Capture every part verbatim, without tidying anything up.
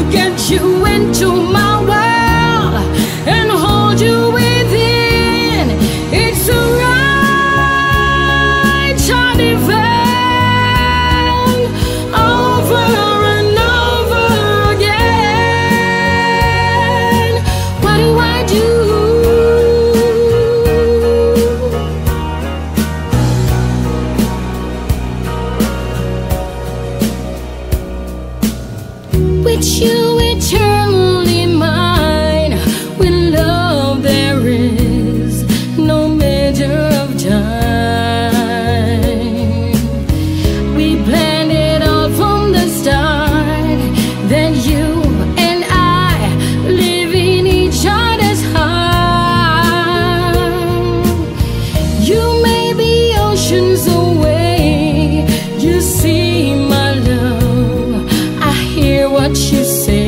get you into my world and hold you within. It's a right child event over and over again. What do I do? With you eternally mine, with love there is no measure of time. We planned it all from the start, that you and I live in each other's heart. You may be oceans away, you see my love, I hear what you say.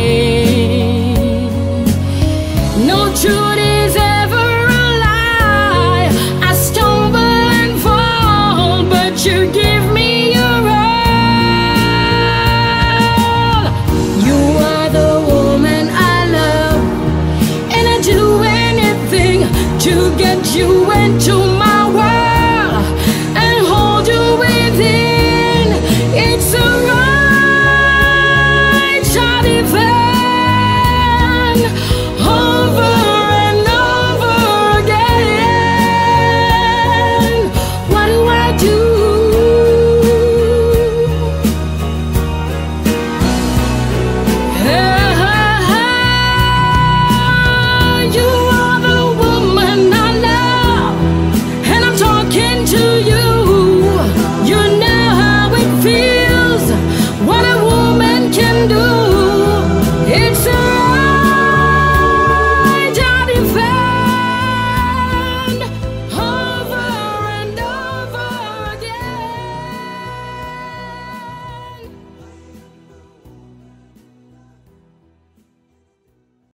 No truth is ever a lie. I stumble and fall, but you give me your all. You are the woman I love, and I'd do anything to get you into